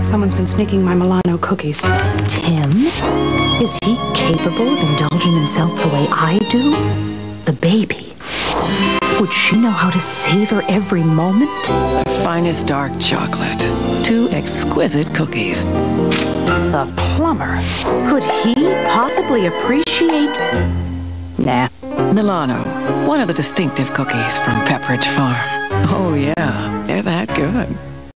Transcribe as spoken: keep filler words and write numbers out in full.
Someone's been sneaking my Milano cookies. Tim? Is he capable of indulging himself the way I do? The baby. Would she know how to savor every moment? The finest dark chocolate. Two exquisite cookies. The plumber. Could he possibly appreciate... Nah. Milano, one of the distinctive cookies from Pepperidge Farm. Oh yeah, they're that good.